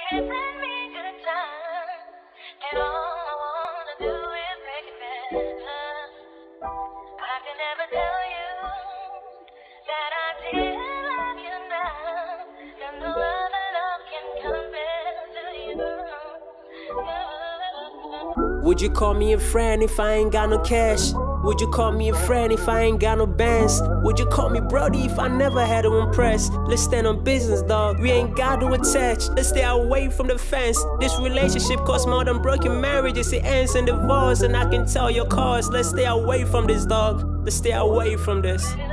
can't bring me good time, and all I wanna do is make it better. I can never tell you that I did love you now, and no other love can compare to you. Would you call me a friend if I ain't got no cash? Would you call me a friend if I ain't got no bands? Would you call me brody if I never had to impress? Let's stand on business, dog. We ain't got to attach. Let's stay away from the fence. This relationship costs more than broken marriages. It ends in divorce, and I can tell your cause. Let's stay away from this, dog. Let's stay away from this.